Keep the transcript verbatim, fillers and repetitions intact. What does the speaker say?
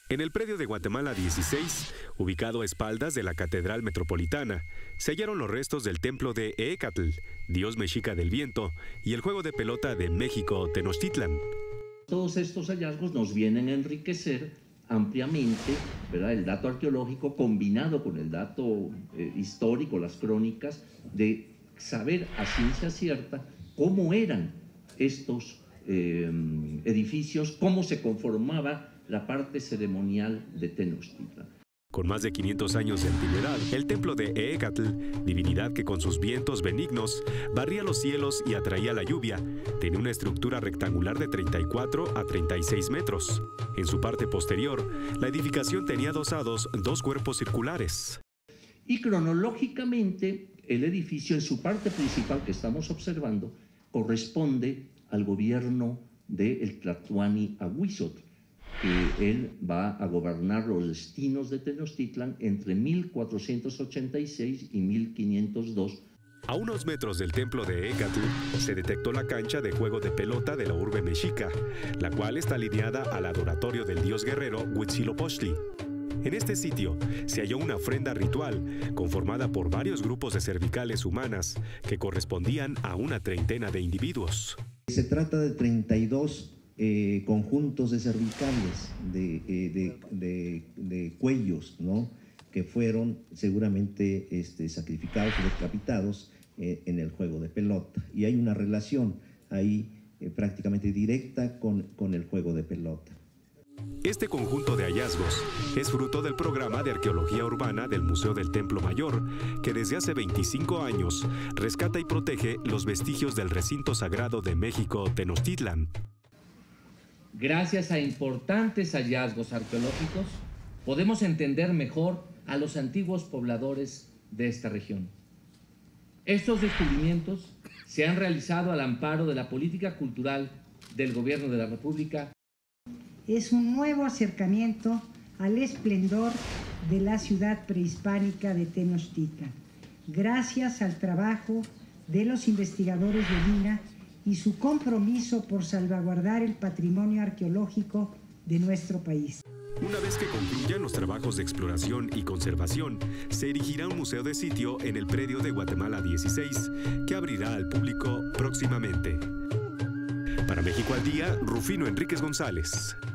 En el predio de Guatemala dieciséis, ubicado a espaldas de la Catedral Metropolitana, se hallaron los restos del templo de Eecatl, dios mexica del viento, y el juego de pelota de México, Tenochtitlan. Todos estos hallazgos nos vienen a enriquecer ampliamente, ¿verdad?, el dato arqueológico combinado con el dato eh, histórico, las crónicas, de saber a ciencia cierta cómo eran estos eh, edificios, cómo se conformaba la parte ceremonial de Tenochtitlan. Con más de quinientos años de antigüedad, el templo de Eecatl, divinidad que con sus vientos benignos barría los cielos y atraía la lluvia, tenía una estructura rectangular de treinta y cuatro a treinta y seis metros. En su parte posterior, la edificación tenía adosados dos cuerpos circulares. Y cronológicamente, el edificio en su parte principal que estamos observando corresponde al gobierno del Tlatoani Ahuizotl, que él va a gobernar los destinos de Tenochtitlan entre mil cuatrocientos ochenta y seis y mil quinientos dos. A unos metros del templo de Eecatl se detectó la cancha de juego de pelota de la urbe mexica, la cual está alineada al adoratorio del dios guerrero Huitzilopochtli. En este sitio se halló una ofrenda ritual conformada por varios grupos de cervicales humanas que correspondían a una treintena de individuos. Se trata de treinta y dos eh, conjuntos de cervicales, de, eh, de, de, de cuellos, ¿no?, que fueron seguramente este, sacrificados o decapitados eh, en el juego de pelota. Y hay una relación ahí eh, prácticamente directa con, con el juego de pelota. Este conjunto de hallazgos es fruto del programa de arqueología urbana del Museo del Templo Mayor, que desde hace veinticinco años rescata y protege los vestigios del recinto sagrado de México, Tenochtitlan. Gracias a importantes hallazgos arqueológicos, podemos entender mejor a los antiguos pobladores de esta región. Estos descubrimientos se han realizado al amparo de la política cultural del Gobierno de la República. Es un nuevo acercamiento al esplendor de la ciudad prehispánica de Tenochtitlan, gracias al trabajo de los investigadores de Lina y su compromiso por salvaguardar el patrimonio arqueológico de nuestro país. Una vez que concluyan los trabajos de exploración y conservación, se erigirá un museo de sitio en el predio de Guatemala dieciséis, que abrirá al público próximamente. Para México al Día, Rufino Enríquez González.